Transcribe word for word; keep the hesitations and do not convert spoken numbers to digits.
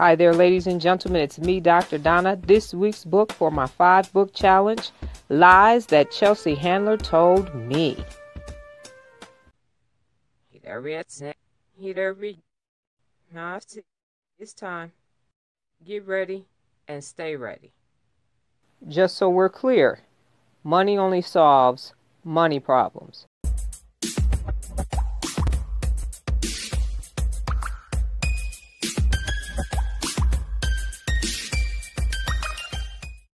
Hi there, ladies and gentlemen. It's me, Doctor Donna. This week's book for my five-book challenge, Lies That Chelsea Handler Told Me. Hit every accent. Hit every... Now it's time. Get ready and stay ready. Just so we're clear, money only solves money problems.